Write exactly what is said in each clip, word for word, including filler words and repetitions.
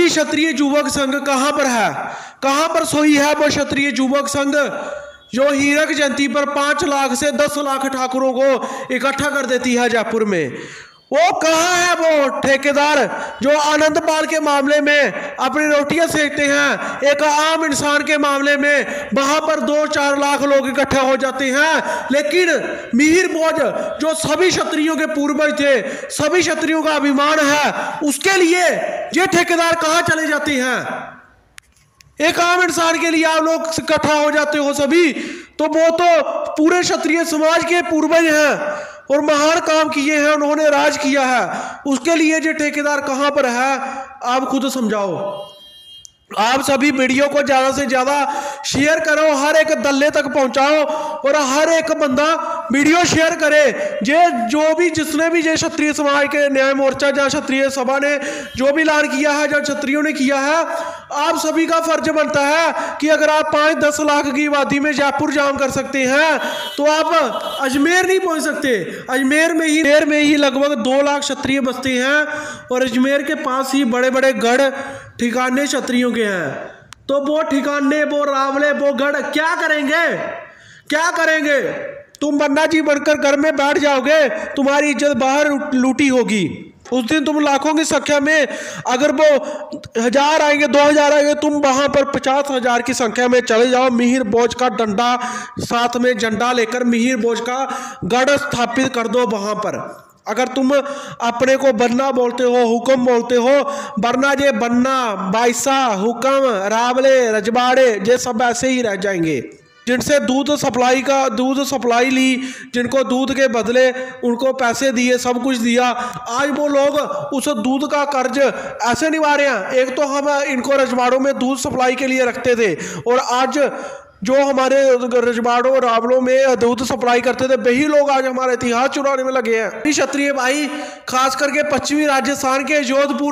सभी क्षत्रिय युवक संघ कहां पर है, कहां पर सोई है वो क्षत्रिय युवक संघ जो हीरक जयंती पर पांच लाख से दस लाख ठाकुरों को इकट्ठा कर देती है जयपुर में? वो कहाँ है वो ठेकेदार जो आनंद पाल के मामले में अपनी रोटियां सेकते हैं, एक आम इंसान के मामले में वहां पर दो चार लाख लोग इकट्ठे हो जाते हैं, लेकिन मिहिर भोज जो सभी क्षत्रियों के पूर्वज थे, सभी क्षत्रियों का अभिमान है, उसके लिए ये ठेकेदार कहाँ चले जाते हैं? एक आम इंसान के लिए आप लोग इकट्ठा हो जाते हो सभी, तो वो तो पूरे क्षत्रिय समाज के पूर्वज हैं और महान काम किए हैं, उन्होंने राज किया है, उसके लिए जो ठेकेदार कहां पर है आप खुद समझाओ। आप सभी वीडियो को ज़्यादा से ज़्यादा शेयर करो, हर एक दल्ले तक पहुंचाओ और हर एक बंदा वीडियो शेयर करे। जे जो भी जिसने भी जे क्षत्रिय समाज के न्याय मोर्चा या क्षत्रिय सभा ने जो भी ऐलान किया है, जो क्षत्रियों ने किया है, आप सभी का फर्ज बनता है कि अगर आप पाँच दस लाख की आबादी में जयपुर जाम कर सकते हैं तो आप अजमेर नहीं पहुँच सकते। अजमेर में ही अजमेर में ही लगभग दो लाख क्षत्रिय बसते हैं और अजमेर के पास ही बड़े बड़े गढ़ ठिकाने क्षत्रियों के हैं। तो वो ठिकाने, वो रावले, वो गढ़ क्या करेंगे, क्या करेंगे? तुम बन्ना जी बनकर घर में बैठ जाओगे, तुम्हारी इज्जत बाहर लूटी होगी। उस दिन तुम लाखों की संख्या में, अगर वो हजार आएंगे, दो हजार आएंगे, तुम वहां पर पचास हजार की संख्या में चले जाओ, मिहिर भोज का डंडा साथ में झंडा लेकर मिहिर भोज का गढ़ स्थापित कर दो वहां पर। अगर तुम अपने को बन्ना बोलते हो, हुक्म बोलते हो, वरना ये बन्ना, बाइसा, हुक्म, रावले, रजवाड़े ये सब ऐसे ही रह जाएंगे। जिनसे दूध सप्लाई का दूध सप्लाई ली, जिनको दूध के बदले उनको पैसे दिए, सब कुछ दिया, आज वो लोग उस दूध का कर्ज ऐसे निभा रहे हैं। एक तो हम इनको रजवाड़ों में दूध सप्लाई के लिए रखते थे और आज जो हमारे रजवाड़ों रावलों में दूध सप्लाई करते थे वही लोग आज हमारा इतिहास चुराने में लगे हैं। क्षत्रिय भाई खास करके पश्चिमी राजस्थान के जोधपुर,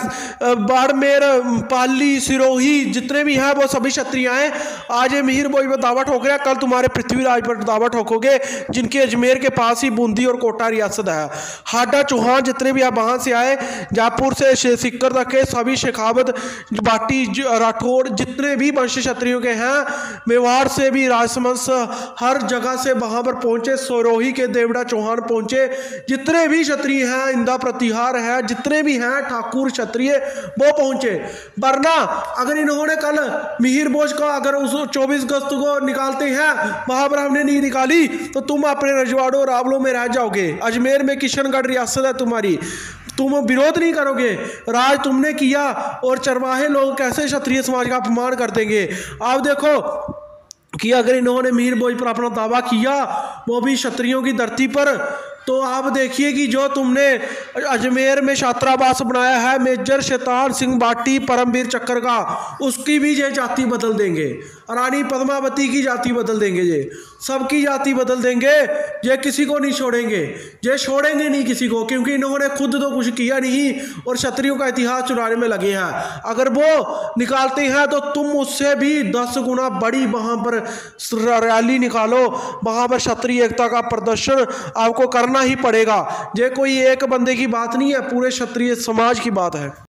बाड़मेर, पाली, सिरोही जितने भी हैं वो सभी क्षत्रिय हैं। आज ये मिहिर भोज पर दावा ठोक रहे हैं, कल तुम्हारे पृथ्वीराज पर दावा ठोकोगे जिनके अजमेर के पास ही बूंदी और कोटा रियासत है। हाडा चौहान जितने भी आप वहाँ से आए, जयपुर से सिक्कर तक के सभी, शेखावत, बाटी, राठौड़ जितने भी वंश क्षत्रियों के हैं, मेवाड़ से भी, राजसमंद से, हर जगह से वहां पर पहुंचे। सोरोही के देवड़ा चौहान पहुंचे, जितने भी क्षत्रिय हैं, इंदा प्रतिहार है, जितने भी हैं ठाकुर क्षत्रिय वो पहुंचे। वरना अगर इन्होंने कल मिहिर भोज को अगर उस चौबीस अगस्त को निकालते हैं, वहां पर हमने नहीं निकाली, तो तुम अपने रजवाड़ों रावलों में रह जाओगे। अजमेर में किशनगढ़ रियासत है तुम्हारी, तुम विरोध नहीं करोगे, राज तुमने किया और चरवाहे लोग कैसे क्षत्रिय समाज का अपमान कर देंगे। आप देखो कि अगर इन्होंने मिहिर भोज पर अपना दावा किया, वो भी क्षत्रियों की धरती पर, तो आप देखिए कि जो तुमने अजमेर में छात्रावास बनाया है मेजर शैतान सिंह बाटी परमवीर चक्कर का, उसकी भी ये जाति बदल देंगे, रानी पद्मावती की जाति बदल देंगे, ये सबकी जाति बदल देंगे, ये किसी को नहीं छोड़ेंगे, ये छोड़ेंगे नहीं किसी को, क्योंकि इन्होंने खुद तो कुछ किया नहीं और क्षत्रियों का इतिहास चुराने में लगे हैं। अगर वो निकालते हैं तो तुम उससे भी दस गुना बड़ी वहाँ पर रैली निकालो, वहाँ पर क्षत्रिय एकता का प्रदर्शन आपको करना ही पड़ेगा। ये कोई एक बंदे की बात नहीं है, पूरे क्षत्रिय समाज की बात है।